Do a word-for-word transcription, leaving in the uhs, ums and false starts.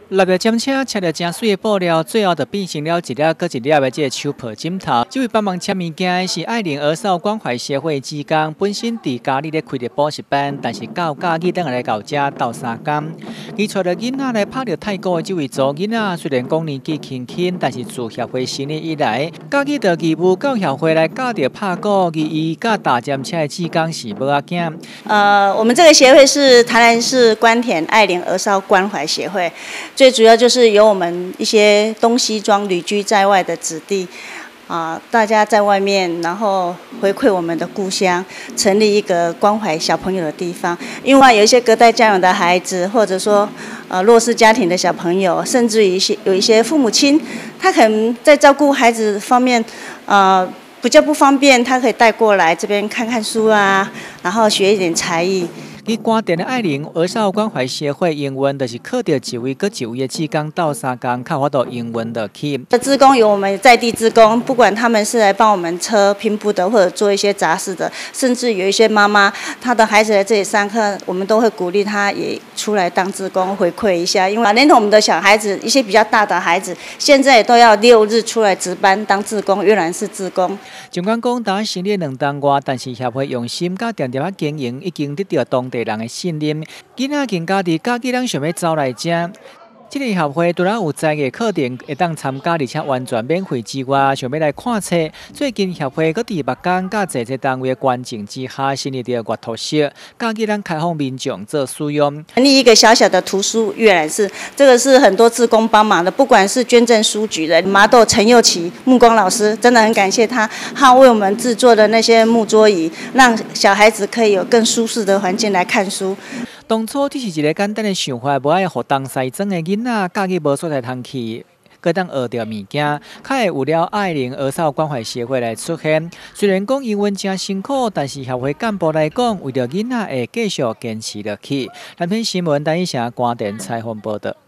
六月检车车着真水的布料，最后就变成了一粒搁一粒的这个手抱枕头。这位帮忙签物件的是爱玲儿少关怀协会职工，本身伫家里咧开着补习班，但是到假期等来到这斗三天。伊带着囡仔来拍着泰国的这位祖囡仔，虽然讲年纪轻轻，但是自协会成立以来，假期着义务到协会来教着拍鼓，而伊甲大检车的职工是无仔囝。 呃，我们这个协会是台南市关田爱玲儿少关怀协会。最主要就是有我们一些东西装旅居在外的子弟，啊，大家在外面，然后回馈我们的故乡，成立一个关怀小朋友的地方。因为有一些隔代教养的孩子，或者说呃弱势家庭的小朋友，甚至于一些有一些父母亲，他可能在照顾孩子方面，呃比较不方便，他可以带过来这边看看书啊，然后学一点才艺。 伊关田的爱玲儿少关怀协会英文，就是靠着一位搁一位的志工斗三工，靠法度英文的去。 志工有我们在地志工，不管他们是来帮我们车拼布的，或者做一些杂事的，甚至有一些妈妈，她的孩子来这里上课，我们都会鼓励她也出来当志工回馈一下。因为连同我们的小孩子，一些比较大的孩子，现在也都要六日出来值班当志工，越南是志工。 尽管讲打成立两当外，但是协会用心甲定定啊经营，已经得到当地人的信任，囡仔更加伫假期人想要走来遮。这个协会除了有在嘅课程会当参加，而且完全免费之外，想要来看册。最近协会搁伫目江甲济济单位的关键之下，成立的阅读室，假期人开放民众做使用。 成立一个小小的图书阅览室，这个是很多志工帮忙的，不管是捐赠书局的麻豆陈佑琪木工老师，真的很感谢他，他为我们制作的那些木桌椅，让小孩子可以有更舒适的环境来看书。 当初只是一个简单的想法，无爱互东西装的囡仔，假期无所在通去，搁当学着物件，较会有了爱玲儿少关怀协会来出现。虽然讲英文真辛苦，但是协会干部来讲，为着囡仔会继续坚持落去。南天新闻台一城关田采访报道。